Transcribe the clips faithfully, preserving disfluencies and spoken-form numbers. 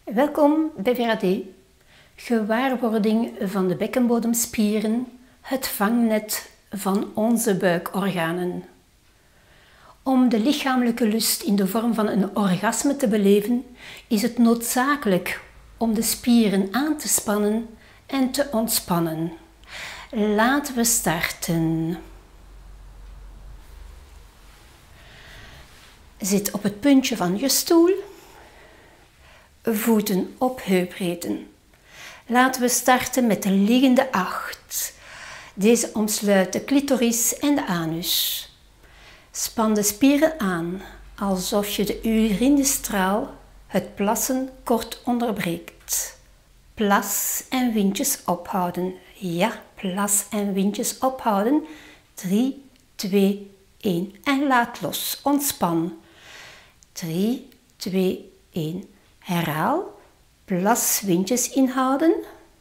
Welkom bij V R A D. Gewaarwording van de bekkenbodemspieren, het vangnet van onze buikorganen. Om de lichamelijke lust in de vorm van een orgasme te beleven, is het noodzakelijk om de spieren aan te spannen en te ontspannen. Laten we starten. Zit op het puntje van je stoel. Voeten op heupbreedte. Laten we starten met de liggende acht. Deze omsluit de clitoris en de anus. Span de spieren aan, alsof je de urinestraal, het plassen, kort onderbreekt. Plas en windjes ophouden. Ja, plas en windjes ophouden. drie, twee, één. En laat los. Ontspan. drie, twee, één. Herhaal. Plas, windjes inhouden.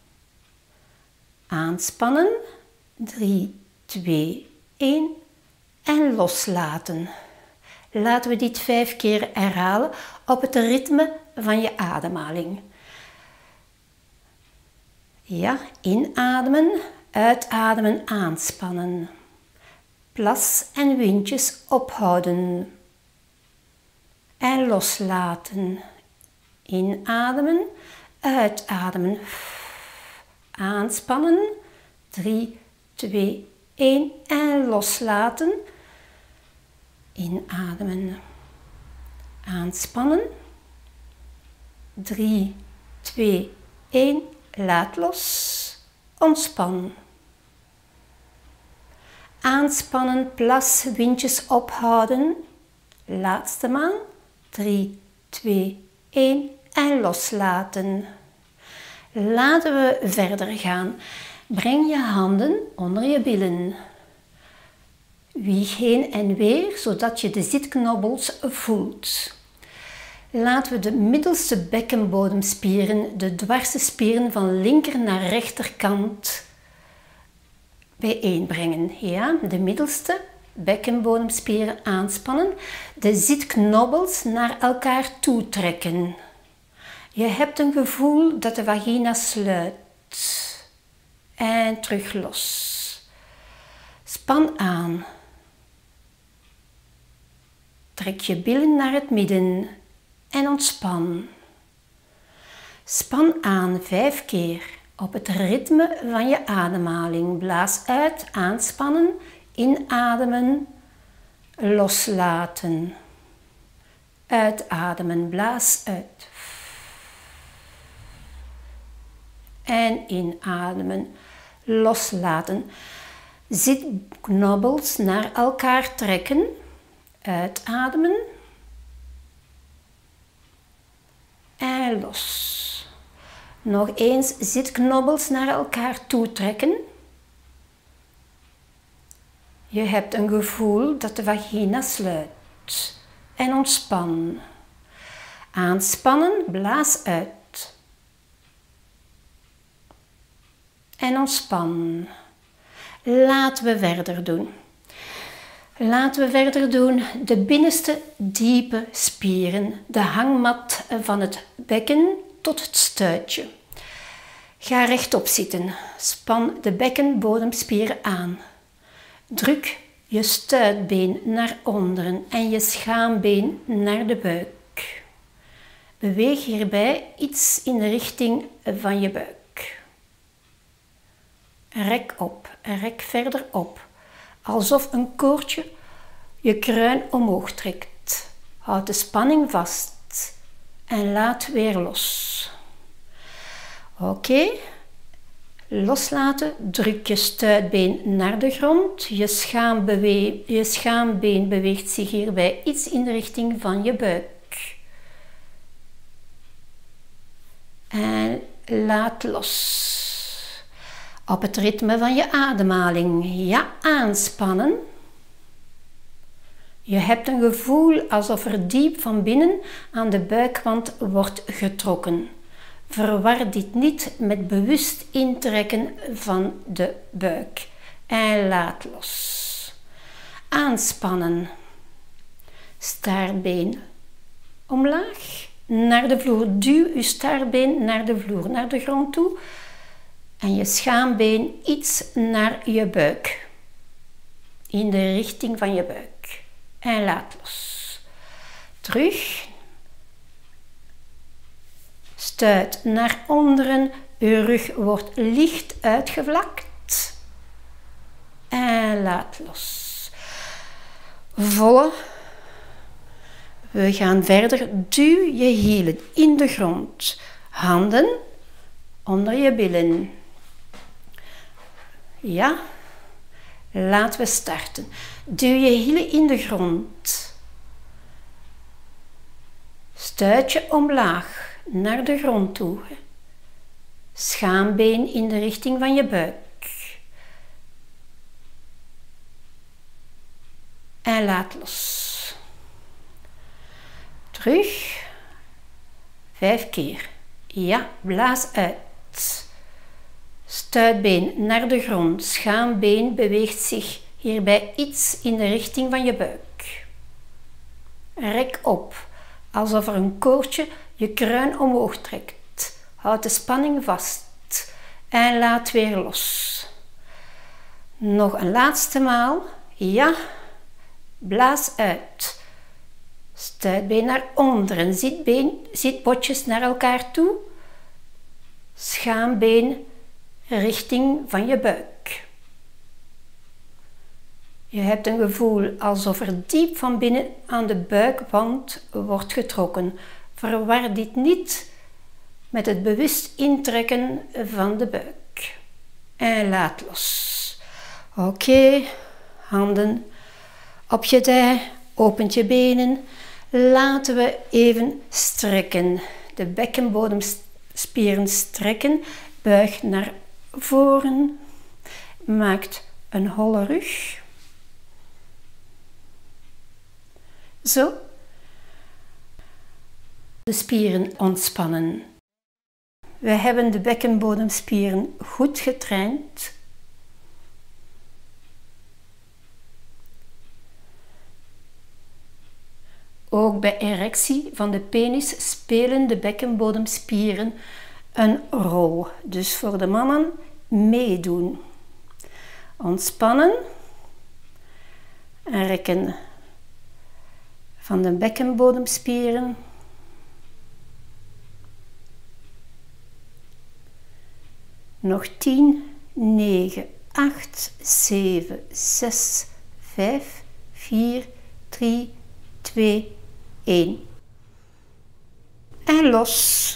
Aanspannen. drie, twee, één. En loslaten. Laten we dit vijf keer herhalen op het ritme van je ademhaling. Ja, inademen, uitademen, aanspannen. Plas en windjes ophouden. En loslaten. Inademen, uitademen. Aanspannen. drie, twee, één. En loslaten. Inademen. Aanspannen. drie, twee, één. Laat los. Ontspan. Aanspannen, plas, windjes ophouden. Laatste maal. drie, twee, één. En loslaten. Laten we verder gaan. Breng je handen onder je billen. Wieg heen en weer, zodat je de zitknobbels voelt. Laten we de middelste bekkenbodemspieren, de dwarsspieren van linker naar rechterkant bijeenbrengen. Ja, de middelste bekkenbodemspieren aanspannen, de zitknobbels naar elkaar toe trekken. Je hebt een gevoel dat de vagina sluit. En terug los. Span aan. Trek je billen naar het midden en ontspan. Span aan vijf keer op het ritme van je ademhaling. Blaas uit, aanspannen, inademen, loslaten. Uitademen, blaas uit. En inademen, loslaten. Zitknobbels naar elkaar trekken. Uitademen. En los. Nog eens zitknobbels naar elkaar toe trekken. Je hebt een gevoel dat de vagina sluit. En ontspan. Aanspannen, blaas uit. En ontspan. Laten we verder doen. Laten we verder doen de binnenste diepe spieren, de hangmat van het bekken tot het stuitje. Ga rechtop zitten. Span de bekkenbodemspieren aan. Druk je stuitbeen naar onderen en je schaambeen naar de buik. Beweeg hierbij iets in de richting van je buik. Rek op, rek verder op, alsof een koordje je kruin omhoog trekt. Houd de spanning vast en laat weer los. Oké, okay. Loslaten, druk je stuitbeen naar de grond, je, schaambewe- je schaambeen beweegt zich hierbij iets in de richting van je buik. En laat los. Op het ritme van je ademhaling. Ja, aanspannen. Je hebt een gevoel alsof er diep van binnen aan de buikwand wordt getrokken. Verwar dit niet met bewust intrekken van de buik. En laat los. Aanspannen. Staartbeen omlaag naar de vloer. Duw je staartbeen naar de vloer, naar de grond toe. En je schaambeen iets naar je buik. In de richting van je buik. En laat los. Terug. Stuit naar onderen. Je rug wordt licht uitgevlakt. En laat los. Volle. We gaan verder. Duw je hielen in de grond. Handen onder je billen. Ja. Laten we starten. Duw je hielen in de grond. Stuit je omlaag naar de grond toe. Schaambeen in de richting van je buik. En laat los. Terug. Vijf keer. Ja, blaas uit. Stuitbeen naar de grond. Schaambeen beweegt zich hierbij iets in de richting van je buik. Rek op, alsof er een koordje je kruin omhoog trekt. Houd de spanning vast en laat weer los. Nog een laatste maal. Ja, blaas uit. Stuitbeen naar onderen, zitbeen, zitbotjes naar elkaar toe. Schaambeen richting van je buik. Je hebt een gevoel alsof er diep van binnen aan de buikwand wordt getrokken. Verwar dit niet met het bewust intrekken van de buik. En laat los. Oké, okay. Handen op je dij, opent je benen. Laten we even strekken. De bekkenbodemspieren strekken. Buig naar voren. Maakt een holle rug. Zo. De spieren ontspannen. We hebben de bekkenbodemspieren goed getraind. Ook bij erectie van de penis spelen de bekkenbodemspieren een rol. Dus voor de mannen meedoen. Ontspannen. En rekken van de bekkenbodemspieren. Nog tien, negen, acht, zeven, zes, vijf, vier, drie, twee, één. En los.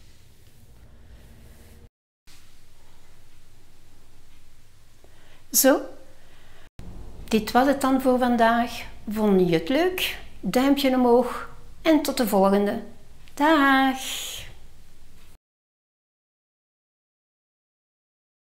Zo. Dit was het dan voor vandaag. Vond je het leuk? Duimpje omhoog en tot de volgende. Dag!